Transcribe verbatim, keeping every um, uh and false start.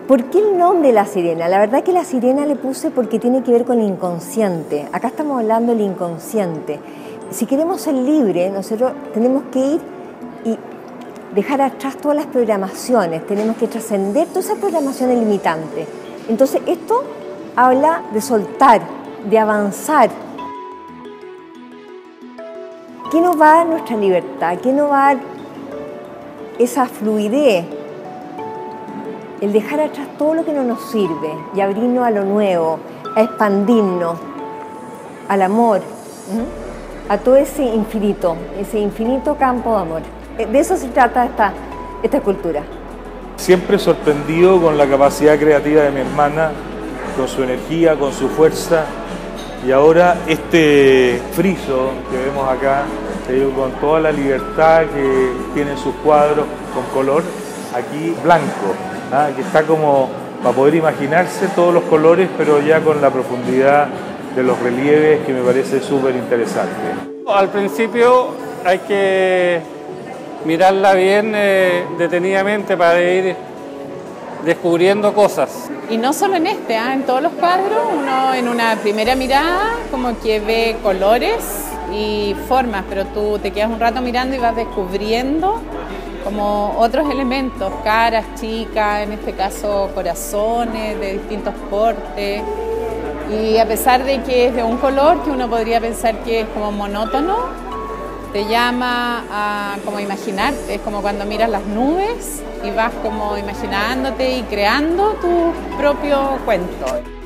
¿Por qué el nombre La Sirena? La verdad que La Sirena le puse porque tiene que ver con el inconsciente. Acá estamos hablando del inconsciente. Si queremos ser libres, nosotros tenemos que ir y dejar atrás todas las programaciones, tenemos que trascender todas esas programaciones limitantes. Entonces esto habla de soltar, de avanzar. ¿Qué nos va a dar nuestra libertad? ¿Qué nos va a dar esa fluidez? El dejar atrás todo lo que no nos sirve y abrirnos a lo nuevo, a expandirnos, al amor, ¿sí? A todo ese infinito, ese infinito campo de amor. De eso se trata esta, esta escultura. Siempre sorprendido con la capacidad creativa de mi hermana, con su energía, con su fuerza. Y ahora este friso que vemos acá, con toda la libertad que tienen sus cuadros con color, aquí blanco. ¿Ah? Que está como para poder imaginarse todos los colores, pero ya con la profundidad de los relieves, que me parece súper interesante. Al principio hay que mirarla bien eh, detenidamente para ir descubriendo cosas. Y no solo en este, ¿eh? En todos los cuadros, uno en una primera mirada como que ve colores y formas, pero tú te quedas un rato mirando y vas descubriendo como otros elementos, caras chicas, en este caso corazones de distintos portes. Y a pesar de que es de un color que uno podría pensar que es como monótono, te llama a como imaginarte, es como cuando miras las nubes y vas como imaginándote y creando tu propio cuento.